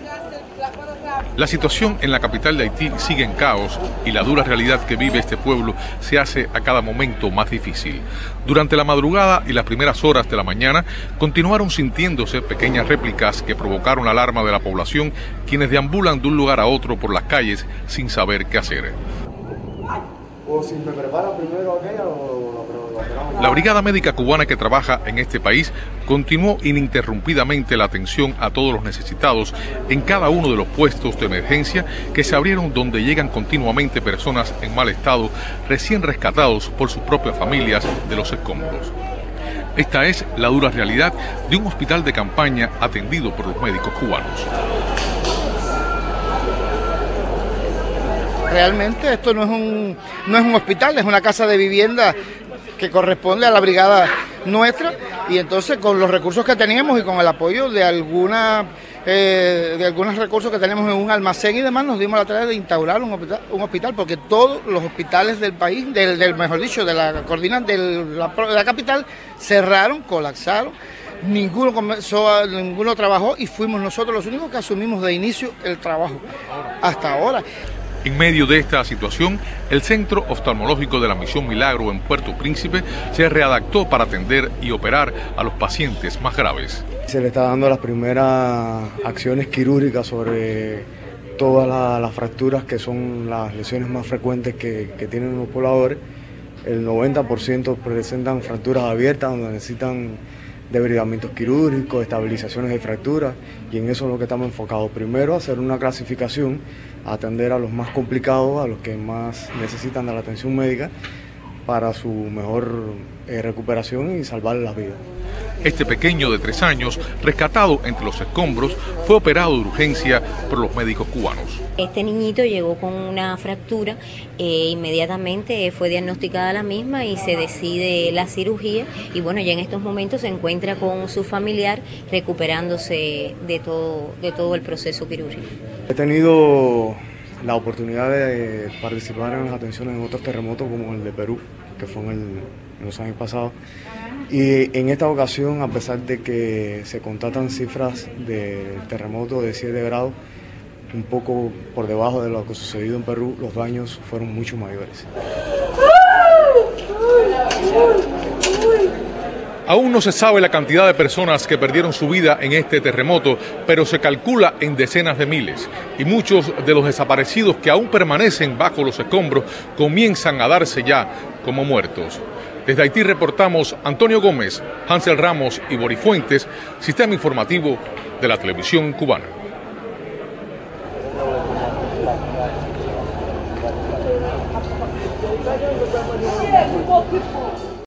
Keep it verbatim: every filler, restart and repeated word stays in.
La situación en la capital de Haití sigue en caos y la dura realidad que vive este pueblo se hace a cada momento más difícil. Durante la madrugada y las primeras horas de la mañana continuaron sintiéndose pequeñas réplicas que provocaron la alarma de la población, quienes deambulan de un lugar a otro por las calles sin saber qué hacer. O si me prepara primero aquella o La Brigada Médica Cubana que trabaja en este país continuó ininterrumpidamente la atención a todos los necesitados en cada uno de los puestos de emergencia que se abrieron, donde llegan continuamente personas en mal estado, recién rescatados por sus propias familias de los escombros. Esta es la dura realidad de un hospital de campaña atendido por los médicos cubanos. Realmente esto no es un, no es un hospital, es una casa de vivienda que corresponde a la brigada nuestra, y entonces con los recursos que teníamos y con el apoyo de alguna eh, de algunos recursos que tenemos en un almacén y demás, nos dimos la tarea de instaurar un hospital, un hospital porque todos los hospitales del país, del, del mejor dicho, de la coordinata de la, de la capital, cerraron, colapsaron. Ninguno comenzó, ninguno trabajó y fuimos nosotros los únicos que asumimos de inicio el trabajo hasta ahora. En medio de esta situación, el Centro Oftalmológico de la Misión Milagro en Puerto Príncipe se readaptó para atender y operar a los pacientes más graves. Se le está dando las primeras acciones quirúrgicas sobre todas las, las fracturas, que son las lesiones más frecuentes que, que tienen los pobladores. El noventa por ciento presentan fracturas abiertas donde necesitan debridamientos quirúrgicos, estabilizaciones de fracturas, y en eso es lo que estamos enfocados. Primero, hacer una clasificación, atender a los más complicados, a los que más necesitan de la atención médica para su mejor eh, recuperación y salvar las vidas. Este pequeño de tres años, rescatado entre los escombros, fue operado de urgencia por los médicos cubanos. Este niñito llegó con una fractura, eh, inmediatamente fue diagnosticada la misma y se decide la cirugía, y bueno, ya en estos momentos se encuentra con su familiar recuperándose de todo, de todo el proceso quirúrgico. He tenido la oportunidad de participar en las atenciones en otros terremotos como el de Perú, que fue en, el, en los años pasados, y en esta ocasión, a pesar de que se constatan cifras de terremoto de siete grados, un poco por debajo de lo que sucedido en Perú, los daños fueron mucho mayores. Aún no se sabe la cantidad de personas que perdieron su vida en este terremoto, pero se calcula en decenas de miles, y muchos de los desaparecidos que aún permanecen bajo los escombros comienzan a darse ya como muertos. Desde Haití reportamos Antonio Gómez, Hansel Ramos y Boris Fuentes, Sistema Informativo de la Televisión Cubana. Yeah,